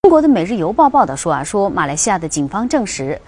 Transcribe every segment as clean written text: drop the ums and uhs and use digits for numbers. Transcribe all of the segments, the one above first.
中国的《每日邮报》报道说马来西亚的警方证实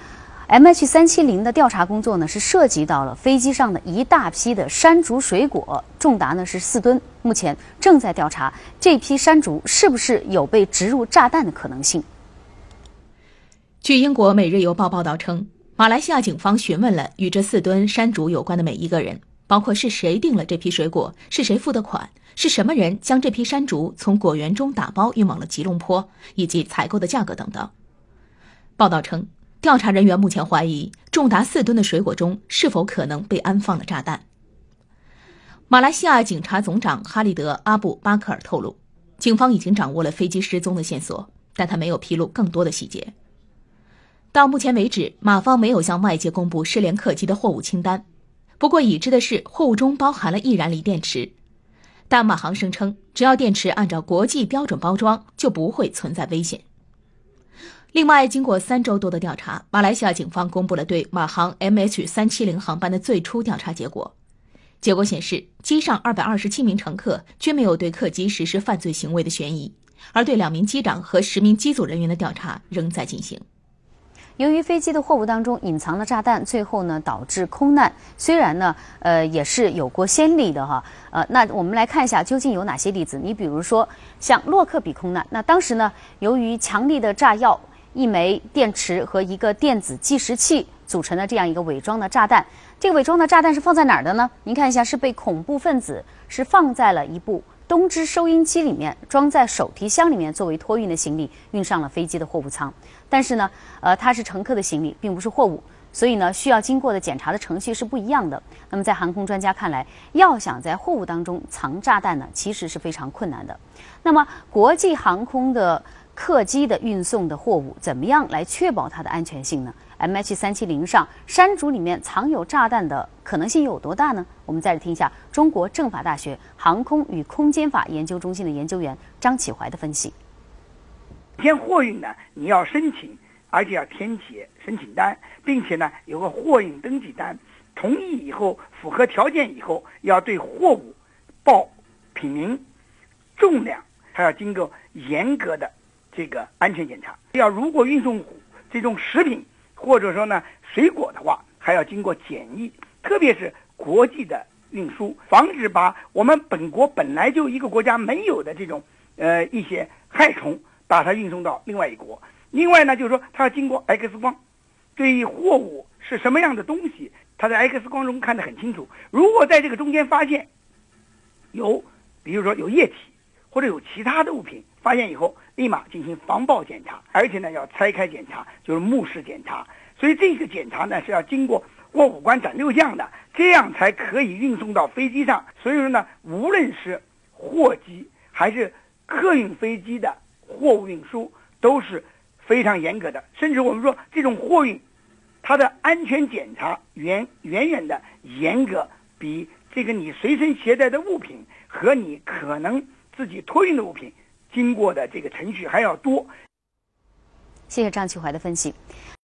，MH370的调查工作呢是涉及到了飞机上的一大批的山竹水果，重达呢是4吨。目前正在调查这批山竹是不是有被植入炸弹的可能性。 据英国《每日邮报》报道称，马来西亚警方询问了与这4吨山竹有关的每一个人，包括是谁订了这批水果，是谁付的款，是什么人将这批山竹从果园中打包运往了吉隆坡，以及采购的价格等等。报道称，调查人员目前怀疑重达4吨的水果中是否可能被安放了炸弹。马来西亚警察总长哈利德·阿布巴克尔透露，警方已经掌握了飞机失踪的线索，但他没有披露更多的细节。到目前为止，马方没有向外界公布失联客机的货物清单。不过已知的是，货物中包含了易燃锂电池。但马航声称，只要电池按照国际标准包装，就不会存在危险。另外，经过3周多的调查，马来西亚警方公布了对马航 MH370 航班的最初调查结果。结果显示，机上227名乘客均没有对客机实施犯罪行为的嫌疑，而对2名机长和10名机组人员的调查仍在进行。 由于飞机的货物当中隐藏了炸弹，最后呢导致空难，虽然呢也是有过先例的哈，那我们来看一下究竟有哪些例子。你比如说像洛克比空难，那当时呢由于强力的炸药、1枚电池和一个电子计时器组成的这样一个伪装的炸弹，这个伪装的炸弹是放在哪儿的呢？您看一下，是被恐怖分子是放在了一部东芝收音机里面，装在手提箱里面，作为托运的行李运上了飞机的货物舱。但是呢，它是乘客的行李，并不是货物，所以呢，需要经过的检查的程序是不一样的。那么在航空专家看来，要想在货物当中藏炸弹呢，其实是非常困难的。那么国际航空的客机的运送的货物，怎么样来确保它的安全性呢？MH370上山竹里面藏有炸弹的可能性有多大呢？我们再来听一下中国政法大学航空与空间法研究中心的研究员张启怀的分析。 先货运呢，你要申请，而且要填写申请单，并且呢有个货运登记单，同意以后符合条件以后，要对货物报品名、重量，还要经过严格的这个安全检查。如果运送这种食品或者说呢水果的话，还要经过检疫，特别是国际的运输，防止把我们本国本来就一个国家没有的这种一些害虫把它运送到另外一国。另外呢，就是说它要经过 X 光，对于货物是什么样的东西，它在 X 光中看得很清楚。如果在这个中间发现比如说有液体或者有其他的物品，发现以后立马进行防爆检查，而且呢要拆开检查，就是目视检查。所以这个检查呢是要经过过5关斩6将的，这样才可以运送到飞机上。所以说呢，无论是货机还是客运飞机的货物运输都是非常严格的，甚至我们说这种货运它的安全检查远远的严格，比这个你随身携带的物品和你可能自己托运的物品经过的这个程序还要多。 谢谢张启怀的分析。